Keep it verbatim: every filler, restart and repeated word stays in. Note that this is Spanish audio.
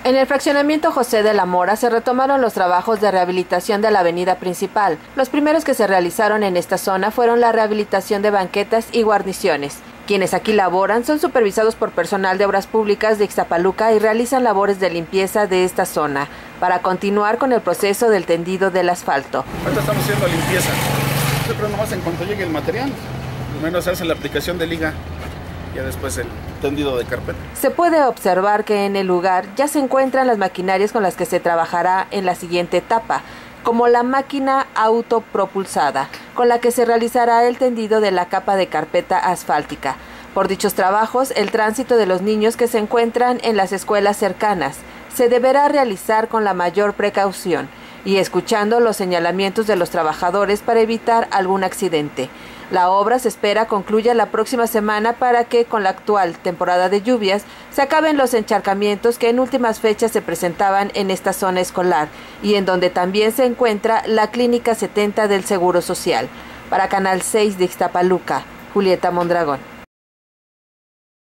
En el fraccionamiento José de la Mora se retomaron los trabajos de rehabilitación de la avenida principal. Los primeros que se realizaron en esta zona fueron la rehabilitación de banquetas y guarniciones. Quienes aquí laboran son supervisados por personal de obras públicas de Ixtapaluca y realizan labores de limpieza de esta zona para continuar con el proceso del tendido del asfalto. Ahorita estamos haciendo limpieza. Siempre nomás en cuanto llegue el material, primero se hace la aplicación de liga. Ya después el tendido de carpeta. Se puede observar que en el lugar ya se encuentran las maquinarias con las que se trabajará en la siguiente etapa, como la máquina autopropulsada, con la que se realizará el tendido de la capa de carpeta asfáltica. Por dichos trabajos, el tránsito de los niños que se encuentran en las escuelas cercanas se deberá realizar con la mayor precaución y escuchando los señalamientos de los trabajadores para evitar algún accidente. La obra se espera concluya la próxima semana para que, con la actual temporada de lluvias, se acaben los encharcamientos que en últimas fechas se presentaban en esta zona escolar y en donde también se encuentra la Clínica setenta del Seguro Social. Para Canal seis de Ixtapaluca, Julieta Mondragón.